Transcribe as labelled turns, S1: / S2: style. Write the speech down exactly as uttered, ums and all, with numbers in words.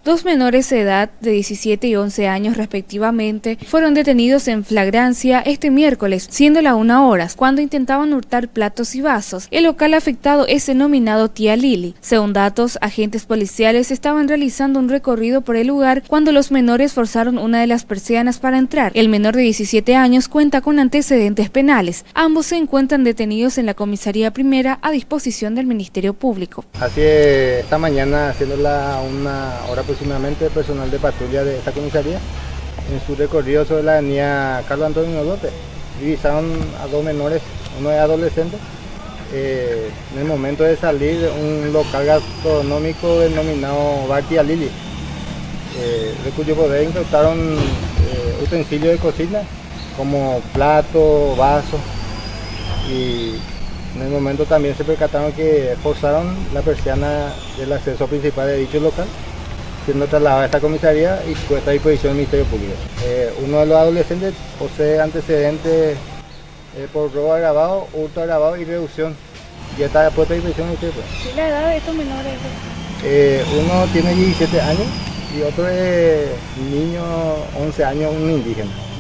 S1: Dos menores de edad de diecisiete y once años respectivamente fueron detenidos en flagrancia este miércoles, siendo la una horas, cuando intentaban hurtar platos y vasos. El local afectado es denominado Tía Lili. Según datos, agentes policiales estaban realizando un recorrido por el lugar cuando los menores forzaron una de las persianas para entrar. El menor de diecisiete años cuenta con antecedentes penales. Ambos se encuentran detenidos en la comisaría primera a disposición del Ministerio Público.
S2: Así esta mañana, haciendo la una hora aproximadamente, personal de patrulla de esta comisaría, en su recorrido sobre la avenida Carlos Antonio López, divisaron a dos menores, uno es adolescente, eh, en el momento de salir de un local gastronómico denominado Bar Tía Lili, eh, de cuyo poder incautaron eh, utensilios de cocina como platos, vasos, y en el momento también se percataron que forzaron la persiana del acceso principal de dicho local, siendo trasladado a esta comisaría y puesta a disposición del Ministerio Público. Eh, uno de los adolescentes posee antecedentes eh, por robo agravado, hurto agravado y reducción. Ya está puesta a disposición del Ministerio Público.
S1: ¿Y la edad de estos menores?
S2: Eh, uno tiene diecisiete años y otro es niño, once años, un indígena.